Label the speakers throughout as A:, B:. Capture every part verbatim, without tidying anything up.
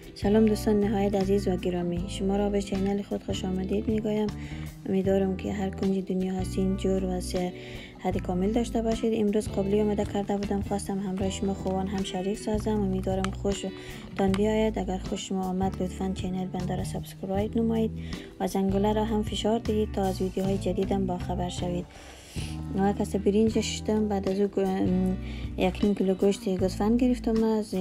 A: سلام دوستان نهایت عزیز و گرامی، شما را به چینل خود خوش آمدید میگویم. امیدوارم که هر کنج دنیا هستین جور و صحت کامل داشته باشید. امروز قابلی آماده کرده بودم، خواستم همراه شما خوان هم شریک سازم. امیدوارم خوشتان بیاید. اگر خوش شما آمد لطفاً چینل بنده را سابسکرایب نمایید و زنگوله را هم فشار دهید تا از ویدیوهای جدیدم با خبر شوید. ما کس برنج شدم، بعد از او یک نیم کیلو گوشت گوسفند گرفتم، از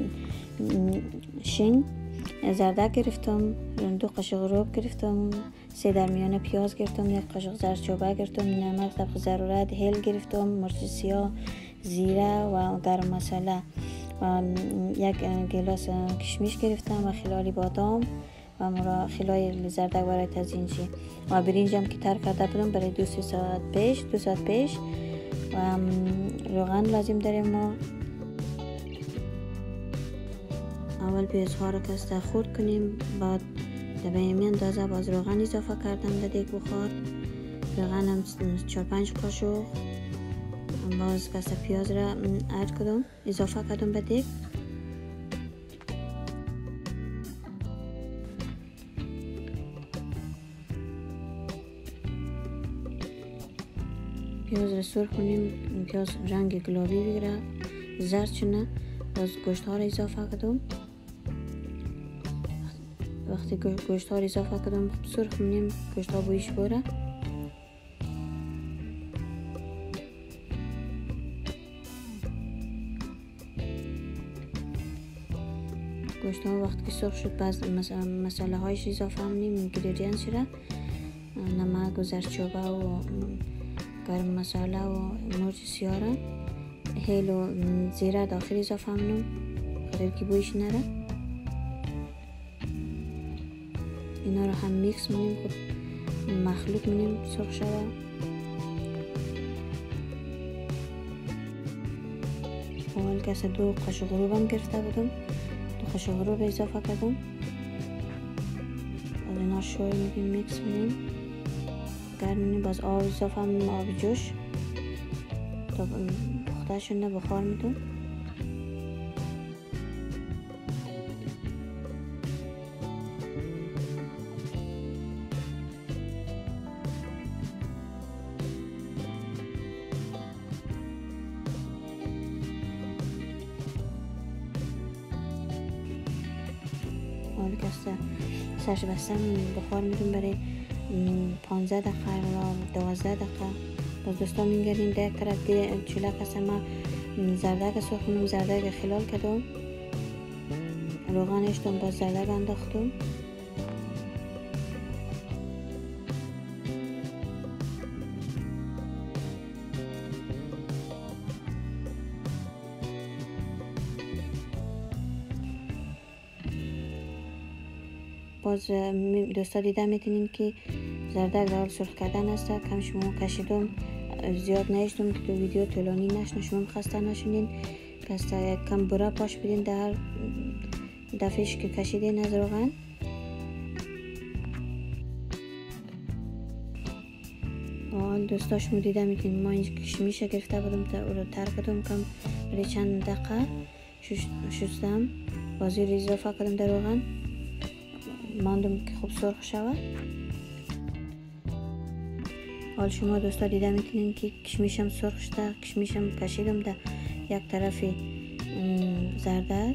A: شین زردک گرفتم، دو قاشق روب گرفتم، سه درمیانه پیاز گرفتم، یک قاشق زردچوبه گرفتم، نمک طبق ضرورت، هل گرفتم، مرچ سیاه، زیره و گرم مساله و یک گلاس کشمیش گرفتم و خلال بادام و مرا خلای زردک برای تزیین شی و برنجم که تر کرده بودم برای دو ساعت پیش دو ساعت پیش و روغن لازم داریم. ما اول پیازها را کسته خورد کنیم، بعد به این اندازه باز روغن اضافه کردم در دیگ بخار. روغن هم چهار پنج قاشق، باز کسته پیاز را اد کردم اضافه کردم به دیگ. پیاز را سرخ کنیم، پیاز رنگ گلابی بگیره زرد شونه. باز گوشت ها را اضافه کردم. وقتی گوشت ها را اضافه کردم سرخ کنیم، گوشت ها بویش بره. گوشت ها وقتی که سرخ شد باز مساله هایش اضافه کنیم، اینگریدینس را نمک و زردچوبه و گرم مساله و مرچ سیاه را، هل و زیره داخل اضافه کنم خاطر که بویش نره. اینا رو هم میکس منیم، خود مخلوط منیم سرخ شده. اول کس دو قاشق روبم گرفته بودم، دو قاشق روب اضافه کردم. از اینا شوی میدیم میکس منیم، گرم منیم. باز آب اضافه منیم، آب جوش تا پخته شده بخار میدم. حالا کسته سرش بستم بخار میدم برای پانزده دقیقه یا دوازده دقیقه. باز دوستان میگردیم در یک طرف چوله کسته ما زردک سرخونم، زردک خلال کردم، روغن اشتم، باز زردک انداختم. باز دوستا دیده میتونین که زردک در سرخ کردن است. کم شما کشیدم، زیاد نشدم که تو ویدیو طولانی نشن، شما خسته نشونین. کسته کم برا پاش بدین در دفعش که کشیدین از روغن. آن دوستا شما دیده میتونین ما این کشمیش گرفته بودم تا او رو تر کردم، کم برای چند دقیقه شستم، بازی رو اضافه کردم در روغن، ماندم که خوب سرخ شود. حال شما دوستا دیده میتونین که کشمیشم سرخ شده، کشمیشم کشیدم در یک طرف زردک.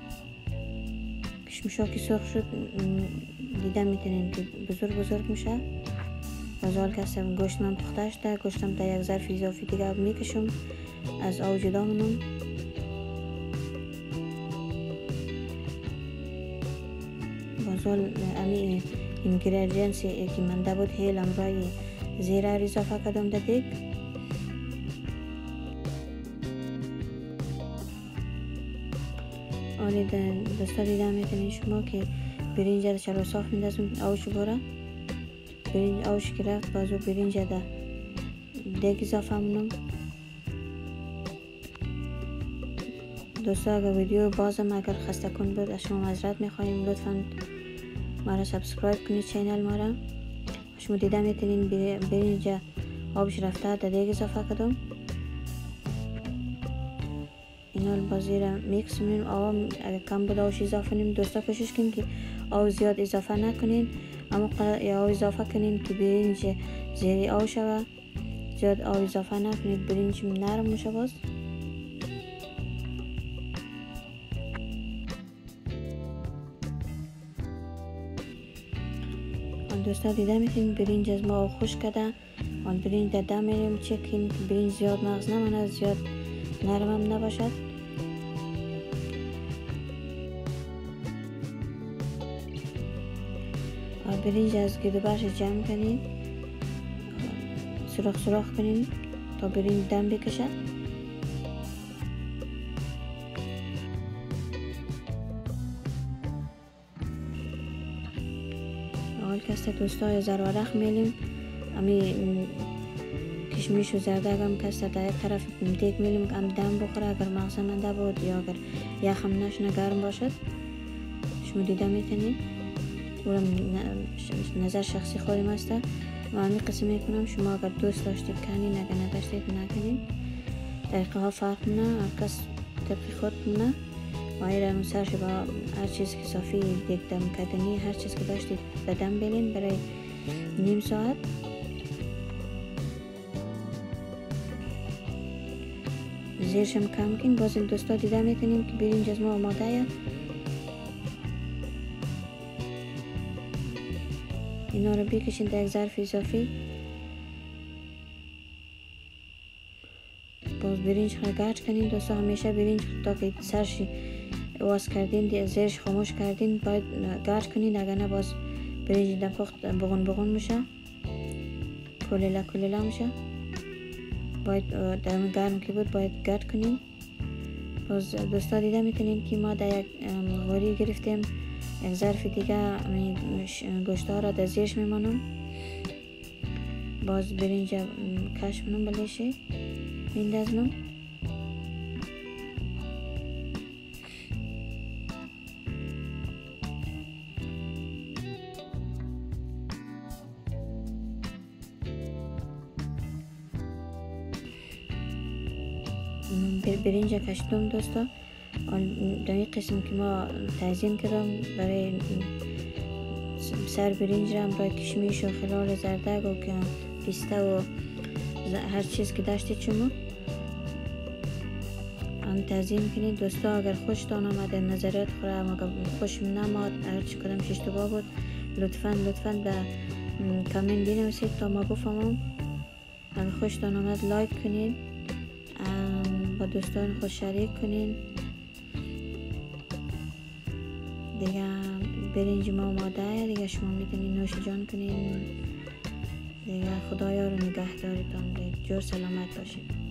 A: کشمیشا که سرخ شد دیده میتونین که بزرگ بزرگ میشه. باز حال کسیم گوشت من پخته شده، گوشتم در یک ظرف اضافی دیگه میکشم، از آب جدا منم. بازال امی اینگریدینس که منده بود، هل امرای زیره اضافه کردم در دیگ. آلی دوستا دیده میتونین شما که برنج را چلو صاف میندازم آوش بره. برنج آوش که رفت بازو برنج در دیگ اضافه منم. دوستا اگر ویدیو بازم اگر خسته کن بود از شما معذرت میخوایم. لطفا ما را سابسکرایب کنید چینل ما را. شما دیده میتونین برنج آبش رفته در دیگ اضافه کردم. اینا با زیر میکس کنیم. آب اگر کم بود آبش اضافه کنیم. دوستا کوشش کنین که آب زیاد اضافه نکنین، اما آب اضافه کنین که برنج زیر آب شود. زیاد آب اضافه نکنید برنج نرم میشه. باز دوستا دیده میتونید برنج از ما خوش کده. آن برنج در دم میریم چک کنیم که برنج زیاد مغز نماند، زیاد نرم هم نباشد. برنج از گرد و برش جمع کنین، سراخ سراخ کنین تا برنج دم بکشد. حال کسته دوستا زرورق میلیم. امی کشمیش و زردگ هم کسته تا یک طرف دیگ میلیم که هم دم بخوره. اگر مغز منده بود یا اگر یخم نشنه گرم باشد. شما دیده میتونید. اونم نظر شخصی خودم هسته و همین قسم میکنم. شما اگر دوست داشتید کنین، اگر نداشتید نکنین. طریقه ها فرق نه، هر کس طبق خود نه. و ایران سرش با هر چیز که صافی دیگ دم کردنی، هر چیز که داشتید بدم بلین برای نیم ساعت. زیرشم کم کن. باز دوستا دیده میتونیم که برنج از ما آماده. اینا رو بکشین در یک ظرف اضافی. باز برنج رو گرد کنین دوستا. همیشه برنج تا که سرش واس کردین زیرش خاموش کردین باید گرد کنین. اگر نه باز برنج در پخت بغن بغن میشه، کلیله کلیله میشه. باید در گرم که بود باید گرد کنین. باز دوستا دیده میتونین که ما در یک غوری گرفتیم. یک ظرف دیگه گوشت ها را در زیرش میمانم. باز برنج کش منم بلیشه میندازم. برنج کشیدم دوستا. در این قسم که ما تزیین کردم برای سر برنج را برای کشمیش و خلال زردگ و پیسته و هر چیز که داشتید شما هم تزیین کنید دوستا. اگر خوشتان آمده نظریات خورم، اگر خوشم نماد، هر چی کدام اشتباه بود لطفاً لطفاً به کامنت بنویسید تا ما بفهمم. اگر خوشتان آمد لایک کنید، با دوستان خود شریک کنین. دیگه برنج ما آماده دیگه. شما میتونین نوش جان کنین دیگه. خدایا رو نگهدارتان. جور سلامت باشید.